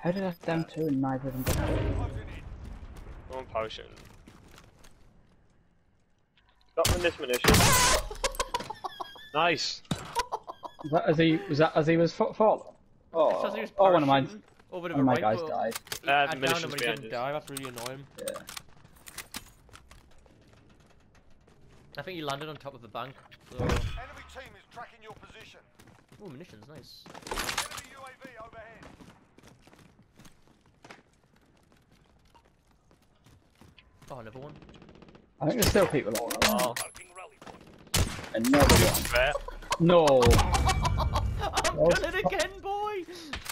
How did I have them two and neither of them got hit? One potion. Got them this munition. Nice. Was that as he was falling? Oh, oh, one of mine. One of my guys died. I downed him, but he didn't die. That's really annoying. Yeah. I think he landed on top of the bank. So... Enemy team is tracking your position. Oh, munitions, nice. Enemy UAV overhead. Oh, another one. I think there's still people on. Oh. Another one. Fair. No. I've done it again, boy!